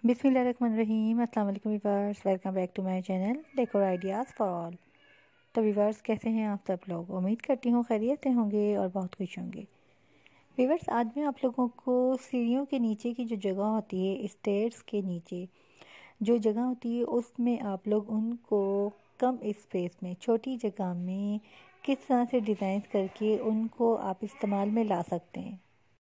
बिस्मिल्लाहिर्रहमानिर्रहीम। अस्सलाम वालेकुम viewers, welcome back to my channel decor ideas for all. तो वीवर्स, कैसे हैं आप सब लोग? उम्मीद करती हूँ खैरियत से होंगे और बहुत खुश होंगे। वीवर्स, आज मैं आप लोगों को सीढ़ियों के नीचे की जो जगह होती है, स्टेयर्स के नीचे जो जगह होती है, उसमें आप लोग उनको कम स्पेस में, छोटी जगह में किस तरह से डिज़ाइन करके उनको आप इस्तेमाल में ला सकते हैं।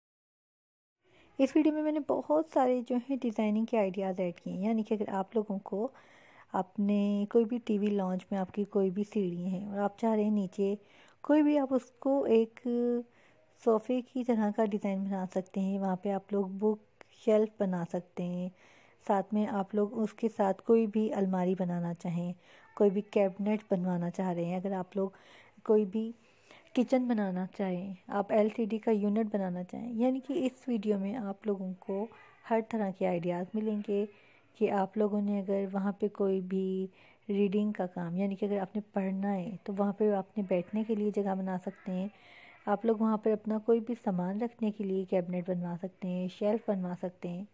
इस वीडियो में मैंने बहुत सारे जो है डिज़ाइनिंग के आइडियाज़ ऐड किए हैं। यानी कि अगर आप लोगों को अपने कोई भी टीवी लॉन्च में आपकी कोई भी सीढ़ी है और आप चाह रहे हैं नीचे कोई भी, आप उसको एक सोफ़े की तरह का डिज़ाइन बना सकते हैं। वहाँ पे आप लोग बुक शेल्फ बना सकते हैं। साथ में आप लोग उसके साथ कोई भी अलमारी बनाना चाहें, कोई भी कैबिनेट बनवाना चाह रहे हैं, अगर आप लोग कोई भी किचन बनाना चाहें, आप एलसीडी का यूनिट बनाना चाहें, यानी कि इस वीडियो में आप लोगों को हर तरह के आइडियाज़ मिलेंगे कि आप लोगों ने अगर वहाँ पे कोई भी रीडिंग का काम, यानी कि अगर आपने पढ़ना है तो वहाँ पे आपने बैठने के लिए जगह बना सकते हैं। आप लोग वहाँ पर अपना कोई भी सामान रखने के लिए कैबिनेट बनवा सकते हैं, शेल्फ बनवा सकते हैं,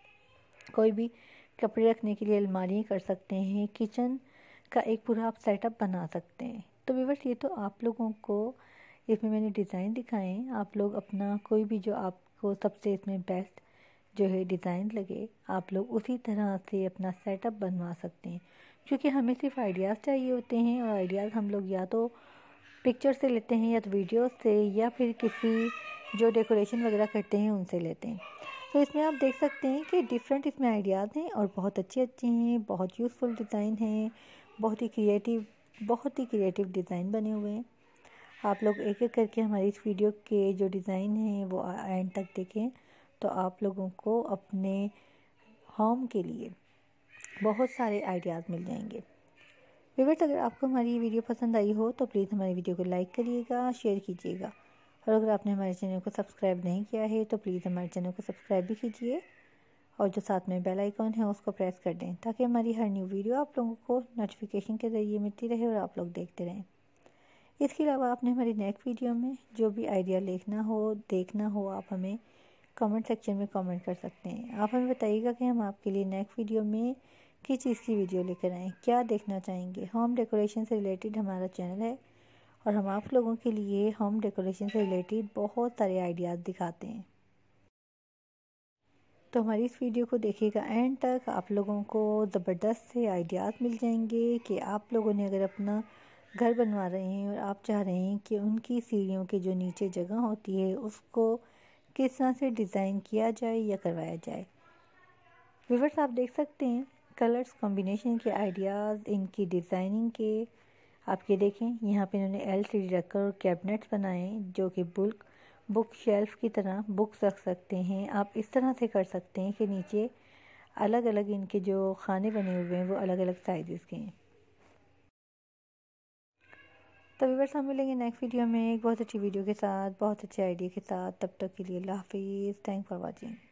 कोई भी कपड़े रखने के लिए अलमारी कर सकते हैं, किचन का एक पूरा आप सेटअप बना सकते हैं। तो व्यूअर्स, ये तो आप लोगों को इसमें मैंने डिज़ाइन दिखाए हैं। आप लोग अपना कोई भी जो आपको सबसे इसमें बेस्ट जो है डिज़ाइन लगे, आप लोग उसी तरह से अपना सेटअप बनवा सकते हैं। क्योंकि हमें सिर्फ आइडियाज़ चाहिए होते हैं, और आइडियाज़ हम लोग या तो पिक्चर से लेते हैं, या तो वीडियो से, या फिर किसी जो डेकोरेशन वगैरह करते हैं उनसे लेते हैं। तो इसमें आप देख सकते हैं कि डिफरेंट इसमें आइडियाज़ हैं और बहुत अच्छे अच्छे हैं, बहुत यूज़फुल डिज़ाइन हैं, बहुत ही क्रिएटिव डिज़ाइन बने हुए हैं। आप लोग एक एक करके हमारी इस वीडियो के जो डिज़ाइन हैं वो एंड तक देखें, तो आप लोगों को अपने होम के लिए बहुत सारे आइडियाज़ मिल जाएंगे। व्यूअर्स, अगर आपको हमारी ये वीडियो पसंद आई हो तो प्लीज़ हमारी वीडियो को लाइक करिएगा, शेयर कीजिएगा, और अगर आपने हमारे चैनल को सब्सक्राइब नहीं किया है तो प्लीज़ हमारे चैनल को सब्सक्राइब भी कीजिए, और जो साथ में बेल आइकॉन है उसको प्रेस कर दें, ताकि हमारी हर न्यू वीडियो आप लोगों को नोटिफिकेशन के ज़रिए मिलती रहे और आप लोग देखते रहें। इसके अलावा आपने हमारी नेक्स्ट वीडियो में जो भी आइडिया देखना हो, आप हमें कमेंट सेक्शन में कमेंट कर सकते हैं। आप हमें बताइएगा कि हम आपके लिए नेक्स्ट वीडियो में किस चीज़ की वीडियो लेकर आएँ, क्या देखना चाहेंगे। होम डेकोरेशन से रिलेटेड हमारा चैनल है, और हम आप लोगों के लिए होम डेकोरेशन से रिलेटेड बहुत सारे आइडियाज़ दिखाते हैं। तो हमारी इस वीडियो को देखिएगा एंड तक, आप लोगों को ज़बरदस्त से आइडियाज़ मिल जाएंगे कि आप लोगों ने अगर अपना घर बनवा रहे हैं और आप चाह रहे हैं कि उनकी सीढ़ियों के जो नीचे जगह होती है उसको किस तरह से डिज़ाइन किया जाए या करवाया जाए। व्यूअर्स, आप देख सकते हैं कलर्स कॉम्बिनेशन के आइडियाज़, इनकी डिज़ाइनिंग के। आप ये देखें, यहाँ पे इन्होंने एलसीडी रखकर कैबिनेट्स बनाए जो कि बुक शेल्फ की तरह बुक्स रख सकते हैं। आप इस तरह से कर सकते हैं कि नीचे अलग अलग इनके जो खाने बने हुए हैं वो अलग अलग साइज़ के हैं। तो व्यूअर्स, हम मिलेंगे नेक्स्ट वीडियो में एक बहुत अच्छी वीडियो के साथ, बहुत अच्छे आइडिया के साथ। तब तक के लिए अल्लाह हाफिज़। Thank for watching.